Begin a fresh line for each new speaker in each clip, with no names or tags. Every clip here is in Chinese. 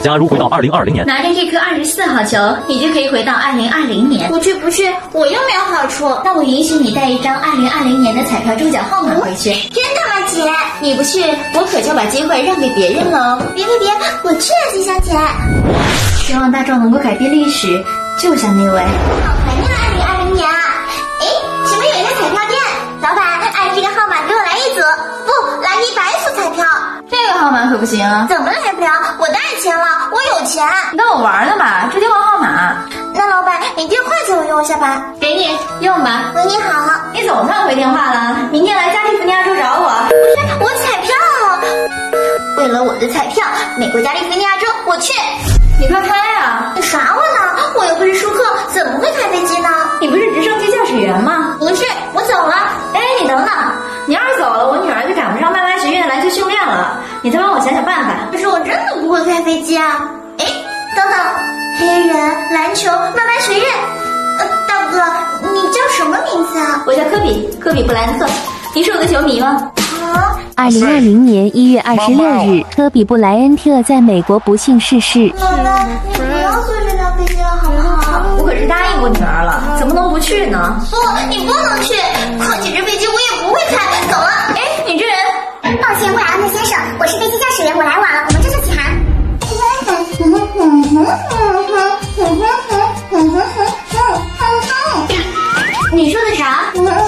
假如回到2020年，
拿着这颗24号球，你就可以回到2020年。
不去，我又没有好处。
那我允许你带一张2020年的彩票中奖号码回去。
真的吗，姐？
你不去，我可就把机会让给别人了。
别，我去了，吉祥姐。
希望大壮能够改变历史，就像那位。
好怀念2020年啊！哎，前面有一个彩票店，老板，按这个号码给我来一组，不，来100组彩票。
这个号码可不行啊！
怎么来不了？我当然签了，我有钱。
你跟我玩呢吧？直接换号码。
那老板，你电话借我用一下吧。
给你用吧。
喂，你好。
你总算回电话了。明天来加利福尼亚州找我。
不是，我彩票。为了我的彩票，美国加利福尼亚州，我去。
你快开啊！
你耍我呢？我又不是舒克，怎么会开飞机呢？
你不是直升机驾驶员吗？
不是，我走了。
哎，你等等，你要是走了，我女儿就赶不上曼拉学院篮球训练了。你再帮我想想办法。
可是我真的不会开飞机啊！哎，等等，黑人篮球曼拉学院。大哥，你叫什么名字啊？
我叫科比布莱恩特。你是我的球迷吗
？2020年1月26日，科比布莱恩特在美国不幸逝世。
妈妈，你不要坐这辆飞机了，好不好？
我可是答应过女儿了，怎么能不去呢？
不，你不能去。况且这飞机我也不会开。走了。
哎，你这人……
抱歉，布莱恩特先生，我是飞机驾驶员，我来晚了，我们这就起航。
你说的啥？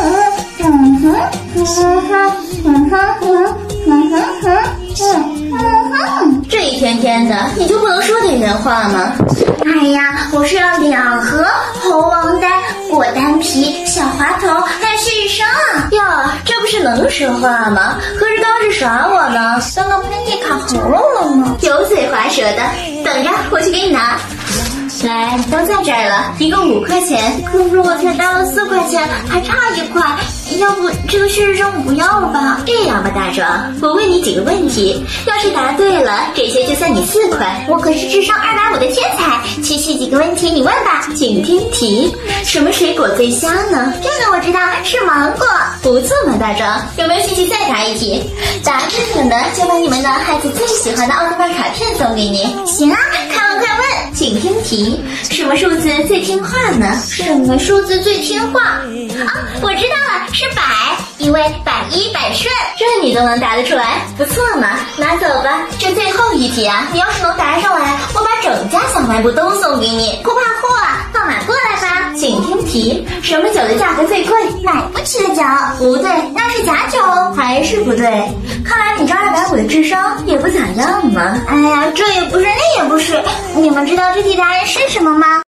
这一天天的，你就不能说点人话吗？
哎呀，我睡了2盒猴王丹、果丹皮、小滑头，还有旭日升啊！
呀，这不是能说话吗？可是刚是耍我呢，
刚刚喷嚏卡喉咙了呢。
油嘴滑舌的，等着我去给你拿。来，都在这儿了，一共5块钱。
可是我才搭了4块钱，还差1块。要不这个旭日升我不要了吧？
这样吧，大壮，我问你几个问题，要是答对了，这些就算你4块。
我可是智商250的天才，区区几个问题你问吧。
请听题：什么水果最香呢？
这个我知道，是芒果。
不错嘛，大壮，有没有兴趣再答一题？答对了呢，就把你们的孩子最喜欢的奥特曼卡片送给你。
行啊，快问快问。
请听题：什么数字最听话呢？
什么数字最听话？啊，我知道了，是100，因为百依百顺。
这你都能答得出来，不错嘛，拿走吧。这最后一题啊，你要是能答上来，我把整家小卖部都送给你。
不怕货啊，放马过来吧。
请听题：什么酒的价格最贵？
买不起的酒。
不对，
那是假酒。
还是不对。看来你这250的智商也不咋样嘛。
哎呀，这也不是，那也不是。你们知道这题答案是什么吗？